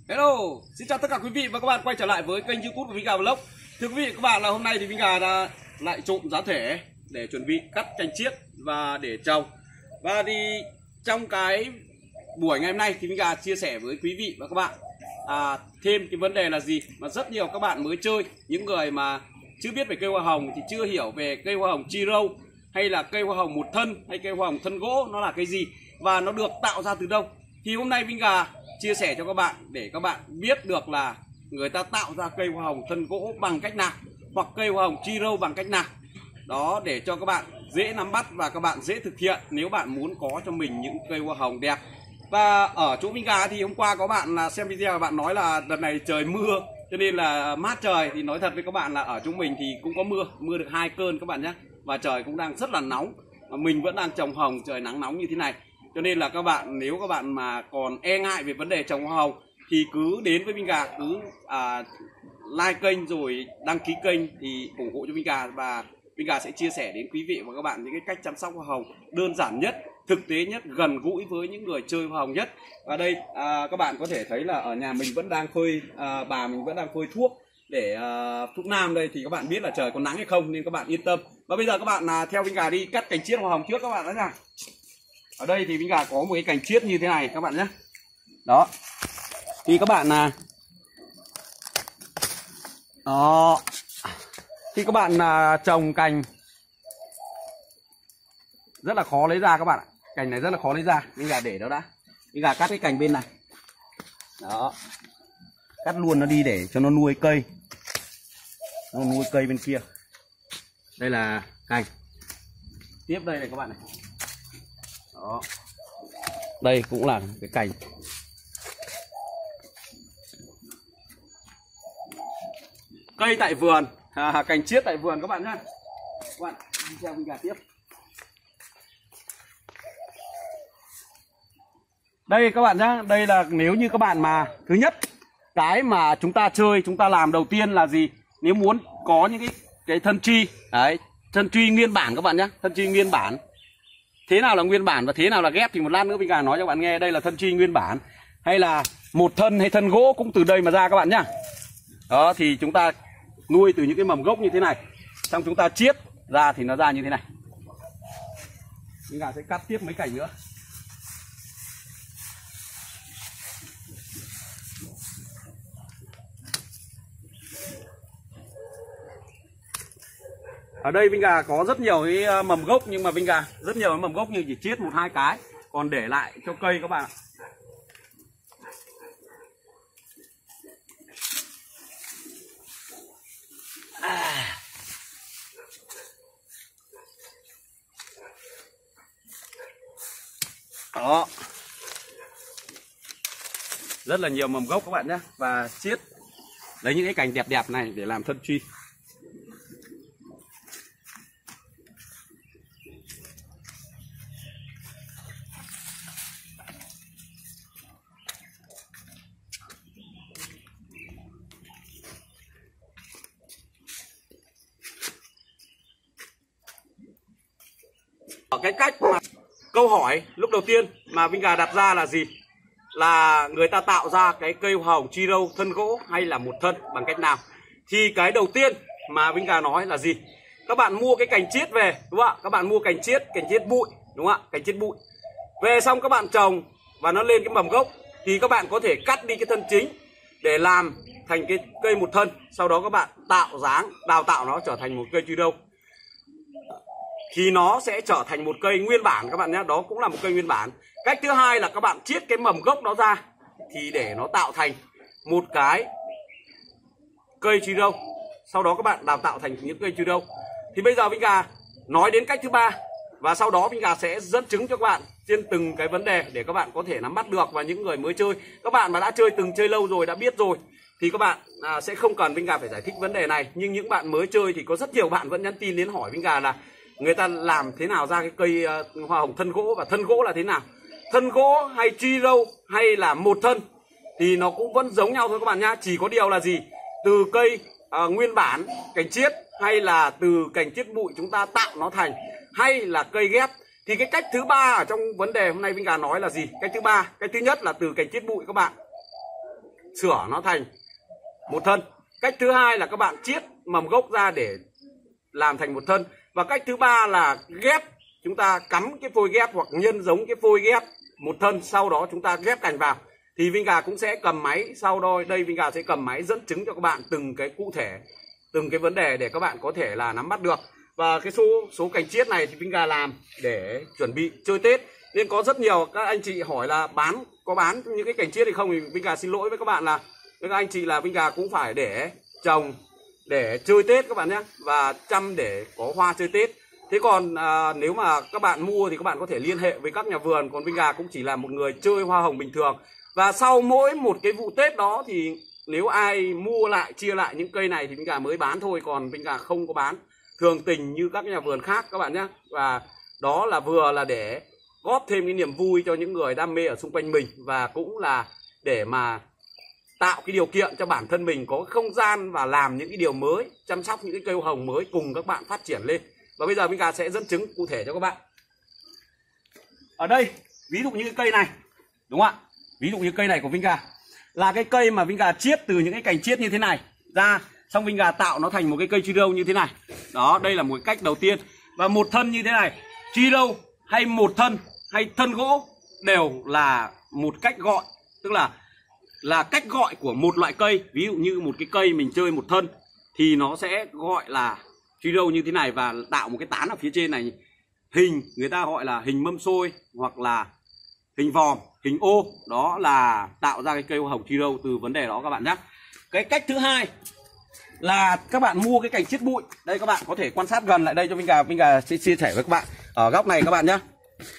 Hello, xin chào tất cả quý vị và các bạn quay trở lại với kênh YouTube của Vinh Gà Vlog. Thưa quý vị và các bạn, là hôm nay thì Vinh Gà đã lại trộn giá thể để chuẩn bị cắt cành chiết và để trồng. Và thì trong cái buổi ngày hôm nay thì Vinh Gà chia sẻ với quý vị và các bạn thêm cái vấn đề là gì mà rất nhiều các bạn mới chơi, những người mà chưa biết về cây hoa hồng thì chưa hiểu về cây hoa hồng chi râu hay là cây hoa hồng một thân hay cây hoa hồng thân gỗ nó là cái gì và nó được tạo ra từ đâu. Thì hôm nay Vinh Gà chia sẻ cho các bạn để các bạn biết được là người ta tạo ra cây hoa hồng thân gỗ bằng cách nào, hoặc cây hoa hồng chi râu bằng cách nào. Đó, để cho các bạn dễ nắm bắt và các bạn dễ thực hiện nếu bạn muốn có cho mình những cây hoa hồng đẹp. Và ở chỗ Vinh Gà thì hôm qua có bạn là xem video và bạn nói là đợt này trời mưa cho nên là mát trời, thì nói thật với các bạn là ở chúng mình thì cũng có mưa được 2 cơn các bạn nhé. Và trời cũng đang rất là nóng, mình vẫn đang trồng hồng trời nắng nóng như thế này. Cho nên là các bạn, nếu các bạn mà còn e ngại về vấn đề trồng hoa hồng thì cứ đến với Vinh Gà, cứ like kênh rồi đăng ký kênh thì ủng hộ cho Vinh Gà, và Vinh Gà sẽ chia sẻ đến quý vị và các bạn những cái cách chăm sóc hoa hồng đơn giản nhất, thực tế nhất, gần gũi với những người chơi hoa hồng nhất. Và đây các bạn có thể thấy là ở nhà mình vẫn đang phơi, bà mình vẫn đang phơi thuốc để thuốc nam đây, thì các bạn biết là trời có nắng hay không nên các bạn yên tâm. Và bây giờ các bạn theo Vinh Gà đi cắt cành chiết hoa hồng trước các bạn đó nha. Ở đây thì Vinh Gà có một cái cành chiết như thế này các bạn nhé. Đó. Thì các bạn đó. Khi các bạn trồng cành rất là khó lấy ra các bạn ạ. Cành này rất là khó lấy ra. Vinh Gà để đó đã. Vinh Gà cắt cái cành bên này. Đó. Cắt luôn nó đi để cho nó nuôi cây. Nó nuôi cây bên kia. Đây là cành. Tiếp đây này các bạn này. Đó. Đây cũng là cái cành. Cây tại vườn, cành chiết tại vườn các bạn nhé. Các bạn đi theo Vinh Gà tiếp. Đây các bạn nhé, đây là nếu như các bạn mà thứ nhất, cái mà chúng ta chơi, chúng ta làm đầu tiên là gì? Nếu muốn có những cái thân truy, đấy, thân truy nguyên bản các bạn nhé, thân truy nguyên bản. Thế nào là nguyên bản và thế nào là ghép thì một lát nữa Vinh Gà nói cho các bạn nghe. Đây là thân truy nguyên bản, hay là một thân hay thân gỗ cũng từ đây mà ra các bạn nhá. Đó, thì chúng ta nuôi từ những cái mầm gốc như thế này, xong chúng ta chiết ra thì nó ra như thế này. Vinh Gà sẽ cắt tiếp mấy cành nữa. Ở đây Vinh Gà có rất nhiều cái mầm gốc, nhưng mà Vinh Gà rất nhiều cái mầm gốc nhưng chỉ chiết 1-2 cái, còn để lại cho cây các bạn ạ. Đó. Rất là nhiều mầm gốc các bạn nhé. Và chiết lấy những cái cành đẹp đẹp này để làm thân truy. Cái cách mà câu hỏi lúc đầu tiên mà Vinh Gà đặt ra là gì? Là người ta tạo ra cái cây hoa hồng chi râu thân gỗ hay là một thân bằng cách nào? Thì cái đầu tiên mà Vinh Gà nói là gì? Các bạn mua cái cành chiết về, đúng không ạ? Các bạn mua cành chiết bụi, đúng không ạ? Cành chiết bụi. Về xong các bạn trồng và nó lên cái mầm gốc thì các bạn có thể cắt đi cái thân chính để làm thành cái cây một thân. Sau đó các bạn tạo dáng, đào tạo nó trở thành một cây chi râu. Thì nó sẽ trở thành một cây nguyên bản các bạn nhé. Đó cũng là một cây nguyên bản. Cách thứ hai là các bạn chiết cái mầm gốc đó ra thì để nó tạo thành một cái cây chi râu. Sau đó các bạn đào tạo thành những cây chi râu. Thì bây giờ Vinh Gà nói đến cách thứ ba, và sau đó Vinh Gà sẽ dẫn chứng cho các bạn trên từng cái vấn đề để các bạn có thể nắm bắt được. Và những người mới chơi, các bạn mà đã chơi lâu rồi, đã biết rồi thì các bạn sẽ không cần Vinh Gà phải giải thích vấn đề này. Nhưng những bạn mới chơi thì có rất nhiều bạn vẫn nhắn tin đến hỏi Vinh Gà là người ta làm thế nào ra cái cây hoa hồng thân gỗ, và thân gỗ là thế nào, thân gỗ hay chi râu hay là một thân thì nó cũng vẫn giống nhau thôi các bạn nhá. Chỉ có điều là gì, từ cây nguyên bản cành chiết hay là từ cành chiết bụi chúng ta tạo nó thành, hay là cây ghép. Thì cái cách thứ ba ở trong vấn đề hôm nay Vinh Gà nói là gì? Cách thứ ba, cách thứ nhất là từ cành chiết bụi các bạn sửa nó thành một thân. Cách thứ hai là các bạn chiết mầm gốc ra để làm thành một thân. Và cách thứ ba là ghép, chúng ta cắm cái phôi ghép hoặc nhân giống cái phôi ghép một thân, sau đó chúng ta ghép cành vào. Thì Vinh Gà cũng sẽ cầm máy, sau đó đây Vinh Gà sẽ cầm máy dẫn chứng cho các bạn từng cái cụ thể, từng cái vấn đề để các bạn có thể là nắm bắt được. Và cái số cành chiết này thì Vinh Gà làm để chuẩn bị chơi Tết, nên có rất nhiều các anh chị hỏi là có bán những cái cành chiết hay không, thì Vinh Gà xin lỗi với các bạn là các anh chị là Vinh Gà cũng phải để trồng để chơi Tết các bạn nhé, và chăm để có hoa chơi Tết. Thế còn nếu mà các bạn mua thì các bạn có thể liên hệ với các nhà vườn, còn Vinh Gà cũng chỉ là một người chơi hoa hồng bình thường. Và sau mỗi một cái vụ Tết đó thì nếu ai mua lại, chia lại những cây này thì Vinh Gà mới bán thôi, còn Vinh Gà không có bán thường tình như các nhà vườn khác các bạn nhé. Và đó là vừa là để góp thêm cái niềm vui cho những người đam mê ở xung quanh mình, và cũng là để mà tạo cái điều kiện cho bản thân mình có không gian và làm những cái điều mới, chăm sóc những cái cây hoa hồng mới cùng các bạn phát triển lên. Và bây giờ Vinh Gà sẽ dẫn chứng cụ thể cho các bạn. Ở đây ví dụ như cái cây này, đúng không ạ? Ví dụ như cây này của Vinh Gà là cái cây mà Vinh Gà chiết từ những cái cành chiết như thế này ra, xong Vinh Gà tạo nó thành một cái cây chi râu như thế này. Đó, đây là một cách đầu tiên. Và một thân như thế này, chi râu hay một thân hay thân gỗ đều là một cách gọi, tức là cách gọi của một loại cây. Ví dụ như một cái cây mình chơi một thân thì nó sẽ gọi là chi râu như thế này, và tạo một cái tán ở phía trên này, hình người ta gọi là hình mâm xôi hoặc là hình vòm, hình ô. Đó là tạo ra cái cây hoa hồng chi râu từ vấn đề đó các bạn nhé. Cái cách thứ hai là các bạn mua cái cành chiết bụi. Đây các bạn có thể quan sát gần lại đây cho Vinh Gà sẽ chia sẻ với các bạn ở góc này các bạn nhé.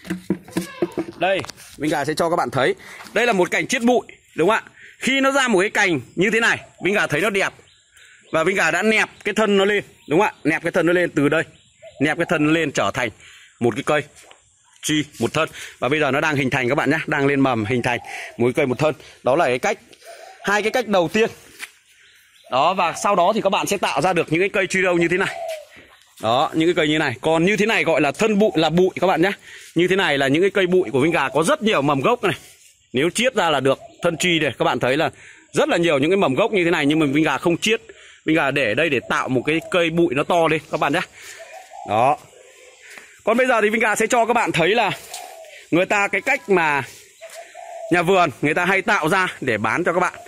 Đây Vinh Gà sẽ cho các bạn thấy, đây là một cành chiết bụi, đúng không ạ? Khi nó ra một cái cành như thế này, Vinh Gà thấy nó đẹp và Vinh Gà đã nẹp cái thân nó lên, đúng không ạ? Nẹp cái thân nó lên từ đây, nẹp cái thân nó lên trở thành một cái cây chi một thân. Và bây giờ nó đang hình thành các bạn nhé, đang lên mầm hình thành một cái cây một thân. Đó là cái cách, hai cái cách đầu tiên. Đó, và sau đó thì các bạn sẽ tạo ra được những cái cây chi râu như thế này. Đó, những cái cây như này. Còn như thế này gọi là thân bụi, là bụi các bạn nhé. Như thế này là những cái cây bụi của Vinh Gà có rất nhiều mầm gốc này. Nếu chiết ra là được thân chi này, các bạn thấy là rất là nhiều những cái mầm gốc như thế này, nhưng mà Vinh Gà không chiết. Vinh Gà để đây để tạo một cái cây bụi nó to lên các bạn nhé. Đó. Còn bây giờ thì Vinh Gà sẽ cho các bạn thấy là người ta cái cách mà nhà vườn người ta hay tạo ra để bán cho các bạn.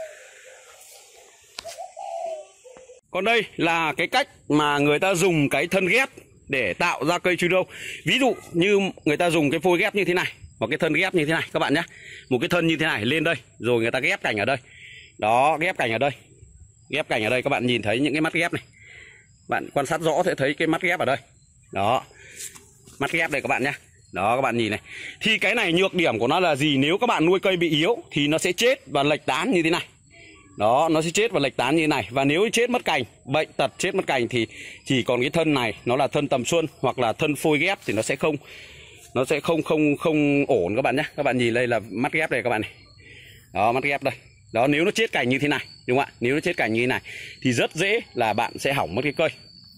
Còn đây là cái cách mà người ta dùng cái thân ghép để tạo ra cây chi râu. Ví dụ như người ta dùng cái phôi ghép như thế này, hoặc cái thân ghép như thế này các bạn nhé. Một cái thân như thế này lên đây, rồi người ta ghép cành ở đây. Đó, ghép cành ở đây. Ghép cành ở đây, các bạn nhìn thấy những cái mắt ghép này. Bạn quan sát rõ sẽ thấy cái mắt ghép ở đây. Đó, mắt ghép đây các bạn nhé. Đó, các bạn nhìn này. Thì cái này nhược điểm của nó là gì? Nếu các bạn nuôi cây bị yếu thì nó sẽ chết và lệch tán như thế này. Đó, nó sẽ chết và lệch tán như thế này. Và nếu chết mất cành, bệnh tật chết mất cành thì chỉ còn cái thân này, nó là thân tầm xuân hoặc là thân phôi ghép thì nó sẽ không ổn các bạn nhé. Các bạn nhìn đây là mắt ghép đây các bạn này. Đó, mắt ghép đây. Đó, nếu nó chết cành như thế này, đúng không ạ? Nếu nó chết cành như thế này thì rất dễ là bạn sẽ hỏng mất cái cây.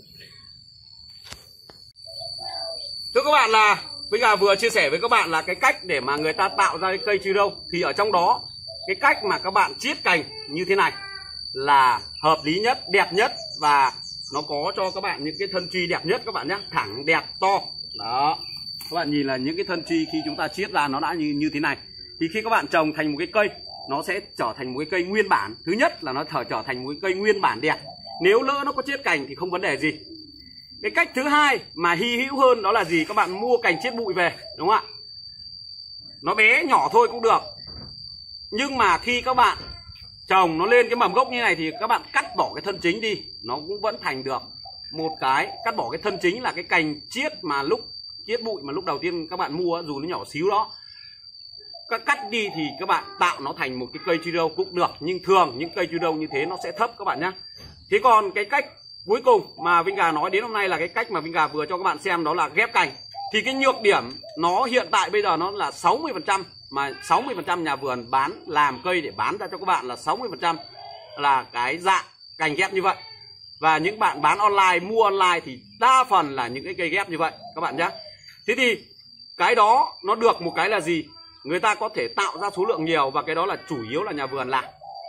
Thưa các bạn, là Vinh Gà vừa chia sẻ với các bạn là cái cách để mà người ta tạo ra cái cây chi râu. Thì ở trong đó cái cách mà các bạn chiết cành như thế này là hợp lý nhất, đẹp nhất, và nó có cho các bạn những cái thân chi đẹp nhất các bạn nhé, thẳng đẹp to. Đó, các bạn nhìn là những cái thân chi khi chúng ta chiết ra nó đã như thế này. Thì khi các bạn trồng thành một cái cây, nó sẽ trở thành một cái cây nguyên bản. Thứ nhất là nó trở thành một cái cây nguyên bản đẹp. Nếu lỡ nó có chiết cành thì không vấn đề gì. Cái cách thứ hai mà hy hữu hơn đó là gì? Các bạn mua cành chiết bụi về, đúng không ạ? Nó bé nhỏ thôi cũng được. Nhưng mà khi các bạn trồng nó lên cái mầm gốc như này thì các bạn cắt bỏ cái thân chính đi, nó cũng vẫn thành được một cái. Cắt bỏ cái thân chính là cái cành chiết mà lúc chiết bụi mà lúc đầu tiên các bạn mua, dù nó nhỏ xíu đó, các cắt đi thì các bạn tạo nó thành một cái cây chi râu cũng được. Nhưng thường những cây chi râu như thế nó sẽ thấp các bạn nhé. Thế còn cái cách cuối cùng mà Vinh Gà nói đến hôm nay là cái cách mà Vinh Gà vừa cho các bạn xem, đó là ghép cành. Thì cái nhược điểm nó hiện tại bây giờ nó là 60%, mà 60% nhà vườn bán làm cây để bán ra cho các bạn là 60% là cái dạng cành ghép như vậy. Và những bạn bán online, mua online thì đa phần là những cái cây ghép như vậy các bạn nhé. Thế thì cái đó nó được một cái là gì? Người ta có thể tạo ra số lượng nhiều, và cái đó là chủ yếu là nhà vườn làm.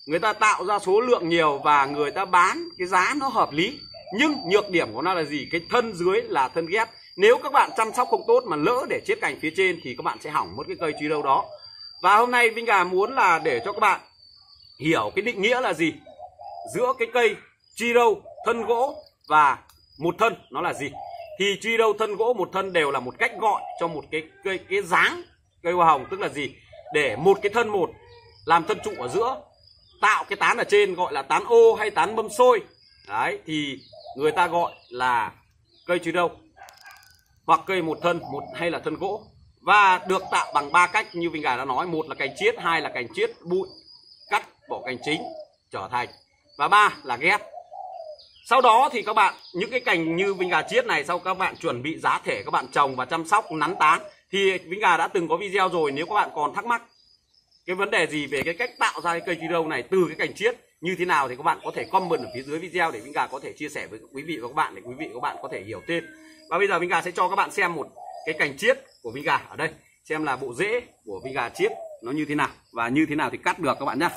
người ta tạo ra số lượng nhiều và người ta bán cái giá nó hợp lý. Nhưng nhược điểm của nó là gì? Cái thân dưới là thân ghép. Nếu các bạn chăm sóc không tốt mà lỡ để chết cành phía trên thì các bạn sẽ hỏng mất cái cây Tree Râu đó. Và hôm nay Vinh Gà muốn là để cho các bạn hiểu cái định nghĩa là gì giữa cái cây Tree Râu thân gỗ và một thân nó là gì. Thì Tree Râu thân gỗ một thân đều là một cách gọi cho một cái dáng cây hoa hồng, tức là gì? Để một cái thân một làm thân trụ ở giữa, tạo cái tán ở trên gọi là tán ô hay tán mâm xôi. Đấy thì người ta gọi là cây Tree Râu hoặc cây một thân, một hay là thân gỗ, và được tạo bằng 3 cách như Vinh Gà đã nói. Một là cành chiết, hai là cành chiết bụi cắt bỏ cành chính trở thành, và 3 là ghép. Sau đó thì các bạn những cái cành như Vinh Gà chiết này, sau các bạn chuẩn bị giá thể, các bạn trồng và chăm sóc nắn tán. Thì Vinh Gà đã từng có video rồi, nếu các bạn còn thắc mắc cái vấn đề gì về cái cách tạo ra cái cây Tree Râu này từ cái cành chiết như thế nào thì các bạn có thể comment ở phía dưới video để Vinh Gà có thể chia sẻ với quý vị và các bạn, để quý vị và các bạn có thể hiểu thêm. Và bây giờ Vinh Gà sẽ cho các bạn xem một cái cành chiết của Vinh Gà ở đây, xem là bộ rễ của Vinh Gà chiết nó như thế nào và như thế nào thì cắt được các bạn nhé.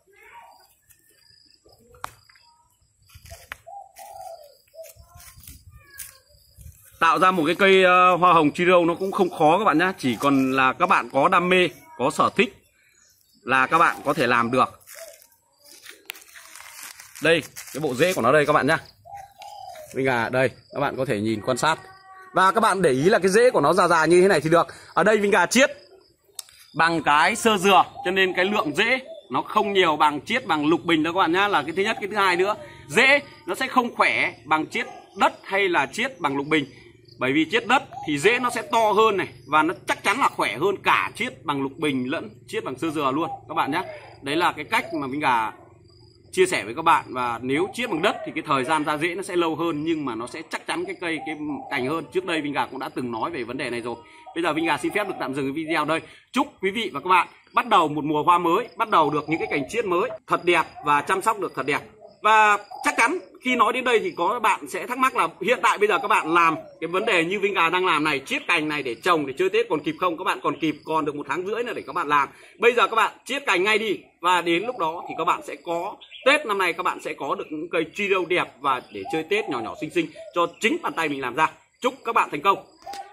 Tạo ra một cái cây hoa hồng Tree Râu nó cũng không khó các bạn nhé, chỉ còn là các bạn có đam mê, có sở thích là các bạn có thể làm được. Đây, cái bộ rễ của nó đây các bạn nhé. Vinh Gà đây, các bạn có thể nhìn quan sát. Và các bạn để ý là cái rễ của nó già như thế này thì được. Ở đây Vinh Gà chiết bằng cái sơ dừa, cho nên cái lượng rễ nó không nhiều bằng chiết bằng lục bình đâu các bạn nhá, là cái thứ nhất. Cái thứ hai nữa, rễ nó sẽ không khỏe bằng chiết đất hay là chiết bằng lục bình. Bởi vì chiết đất thì rễ nó sẽ to hơn này, và nó chắc chắn là khỏe hơn cả chiết bằng lục bình lẫn chiết bằng sơ dừa luôn các bạn nhé. Đấy là cái cách mà Vinh Gà chia sẻ với các bạn. Và nếu chiết bằng đất thì cái thời gian ra rễ nó sẽ lâu hơn, nhưng mà nó sẽ chắc chắn cái cành hơn. Trước đây Vinh Gà cũng đã từng nói về vấn đề này rồi. Bây giờ Vinh Gà xin phép được tạm dừng cái video đây. Chúc quý vị và các bạn bắt đầu một mùa hoa mới, bắt đầu được những cái cành chiết mới thật đẹp và chăm sóc được thật đẹp. Và chắc chắn khi nói đến đây thì có bạn sẽ thắc mắc là hiện tại bây giờ các bạn làm cái vấn đề như Vinh Gà đang làm này, chiết cành này để trồng để chơi Tết còn kịp không? Các bạn còn kịp, còn được 1 tháng rưỡi nữa để các bạn làm. Bây giờ các bạn chiết cành ngay đi, và đến lúc đó thì các bạn sẽ có Tết năm nay, các bạn sẽ có được những cây Tree Râu đẹp và để chơi Tết nhỏ nhỏ xinh xinh cho chính bàn tay mình làm ra. Chúc các bạn thành công.